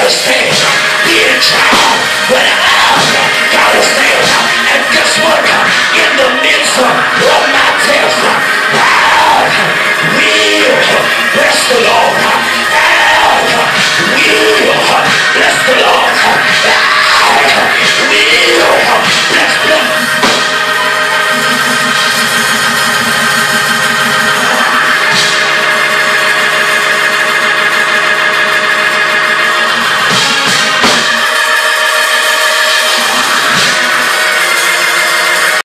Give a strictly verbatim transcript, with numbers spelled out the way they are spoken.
stage, being drowned with an got his name, and guess what?